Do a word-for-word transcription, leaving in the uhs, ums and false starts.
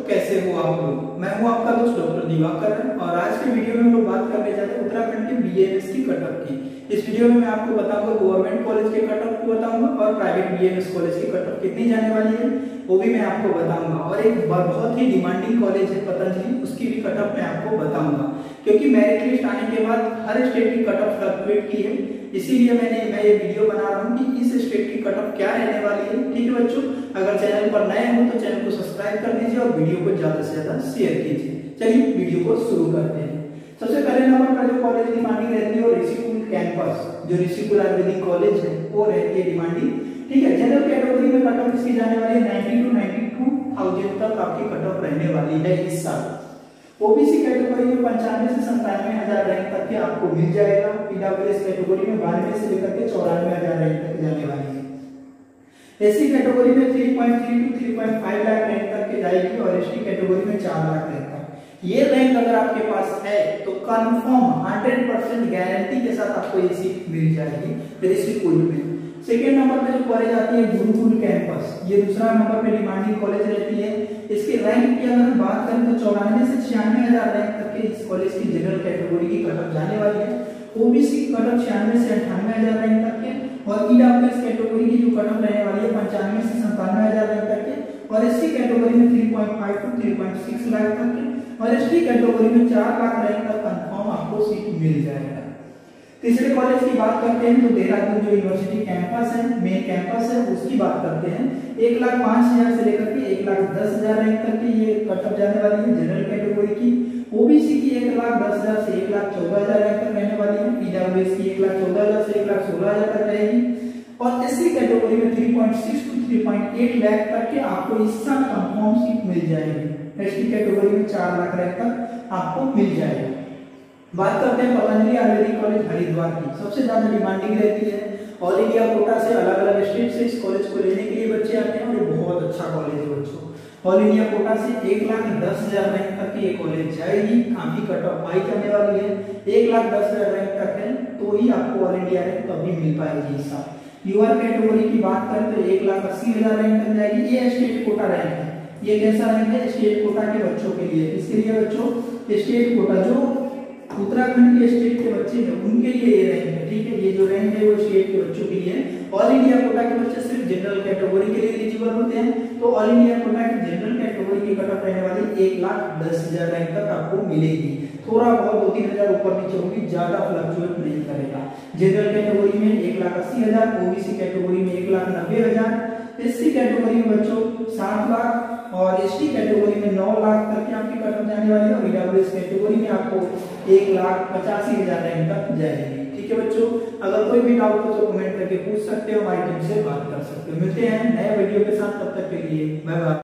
कैसे हो आप लोग। मैं हूं आपका दोस्त डॉक्टर दिवाकर और आज के वीडियो में हम लोग बात करने जाते हैं उत्तराखंड के बीएमएस की कट ऑफ की। इस वीडियो में मैं आपको बताऊंगा गवर्नमेंट कॉलेज के कट ऑफ को बताऊंगा और प्राइवेट बीएमएस कॉलेज की कट ऑफ कितनी जाने वाली है वो भी मैं आपको बताऊंगा। और एक बहुत ही डिमांडिंग कॉलेज है पतंजलि, उसकी भी कट ऑफ मैं आपको बताऊंगा क्योंकि मेरिट लिस्ट आने के बाद हर स्टेट की कट ऑफ फ्लक्चुएट की है, इसीलिए मैंने मैं ये वीडियो बना रहा हूँ कि इस स्टेट की कट ऑफ क्या रहने वाली है। ठीक है बच्चों, अगर चैनल पर नए हो तो चैनल को सब्सक्राइब कर दीजिए और वीडियो को ज्यादा से ज्यादा शेयर कीजिए। चलिए वीडियो को शुरू करते हैं। सबसे पहले नंबर पर जो कॉलेज डिमांडिंग रहती है वो ऋषिकुल कैंपस, जो ऋषिकुल आयुर्वेदिक कॉलेज है वो रहती है डिमांडिंग। ठीक है, जनरल कैटेगरी में कट ऑफ इसकी जाने वाली है ninety two ninety two thousand तक आपकी कट ऑफ रहने वाली है इस साल। ओबीसी कैटेगरी में पंचानवे से संतानवे हजार रैंक तक के आपको मिल जाएगा। पीडब्ल्यूएस कैटेगरी में बानवे से लेकर के चौरानवे हजार रैंक तक जाने वाली है। एससी कैटेगरी में three point three two three point five lakh rank तक के जाएगी और एसटी कैटेगरी में चार लाख रैंक तक। ये रैंक अगर आपके पास है तो कंफर्म हंड्रेड परसेंट गारंटी के साथ आपको ये सीट मिल जाएगी ऋषिकुल में। सेकेंड नंबर पे जो कॉलेज आती है गुरुकुल कैंपस, ये दूसरा नंबर पे डिमांडिंग कॉलेज रहती है। इसके रैंक की अगर हम बात करें तो चौरानवे से छियानवे हजार रैंक तक के इस कॉलेज की जनरल कैटेगरी की कट ऑफ जाने वाली है। ओबीसी की कट ऑफ छियानवे से अट्ठानवे हजार रैंक तक के और ईडब्ल्यूएस कैटेगरी की जो कट ऑफ रहने वाली है पंचानवे से संतानवे हजार रैंक तक के और एससी कैटेगरी में three point five two three point six lakh तक के और एसटी कैटेगरी में चार लाख रैंक तक कंफर्म आपको सीट मिल जाएगा। तीसरे कॉलेज की बात करते हैं तो देहरादून जो यूनिवर्सिटी कैंपस है, मेन कैंपस है, उसकी बात करते हैं। एक लाख पांच हजार से लेकर के एक लाख दस हजार रैंक तक की ये कट ऑफ जाने वाली है जनरल कैटेगरी की। ओबीसी की एक लाख दस हजार से एक लाख चौदह हजार रैंक तक रहने वाली है। पीडब्ल्यूएस की एक लाख चौदह हजार से एक लाख सोलह हजार तक रहेगी और एससी कैटेगरी में three point six two three point eight lakh तक के आपको इस साल कंफर्म सीट मिल जाएगी। एसटी कैटेगरी में चार लाख रैंक तक आपको मिल जाएगा। बात करते हैं पतंजलि आयुर्वेदिक कॉलेज हरिद्वार की, सबसे ज्यादा डिमांडिंग रहती है। ऑल इंडिया कोटा से अलग अलग स्टेट से इस कॉलेज को लेने के लिए बच्चे आते हैं और ये बहुत अच्छा कॉलेज है बच्चों। ऑल इंडिया कोटा से एक लाख दस हजार रैंक तक की ये कॉलेज जाएगी, काफी कट ऑफ हाई करने वाली है। एक लाख दस हजार रैंक तक है तो ही आपको ऑल इंडिया रैंक तभी मिल पाएगी इस साल। यूआर कैटेगरी की बात करें तो एक लाख अस्सी हजार रैंक तक जाएगी। ये स्टेट कोटा रैंक है, ये कैसा रैंक है स्टेट कोटा के बच्चों के लिए। इसके लिए बच्चों स्टेट कोटा जो उत्तराखंड के स्टेट के बच्चे हैं उनके लिए ये रैंक है। ठीक है, ये जो रैंक है वो स्टेट के बच्चों के लिए। ऑल इंडिया कोटा के बच्चे सिर्फ जनरल कैटेगरी के लिए एलिजिबल होते हैं तो ऑल इंडिया कोटा की जनरल कैटेगरी की कट ऑफ रहने वाली एक लाख दस हजार रैंक तक आपको मिलेगी। थोड़ा बहुत दो तीन हजार ऊपर नीचे होगी, ज्यादा फ्लक्चुएट नहीं करेगा। जनरल कैटेगरी में एक लाख अस्सी हजार, ओबीसी कैटेगरी में एक लाख नब्बे हजार, एससी कैटेगरी में बच्चों सात लाख और एसटी कैटेगरी में नौ लाख तक की आपकी कट ऑफ जाने वाली है और ईडब्ल्यूएस कैटेगरी में आपको एक लाख पचासी हजार रैंक तक जाएगी। ठीक है बच्चों, अगर कोई भी डाउट हो तो कमेंट करके पूछ सकते हो, हमारी टीम से बात कर सकते हो। मिलते हैं नए वीडियो के साथ, तब तक के लिए बाय बाय।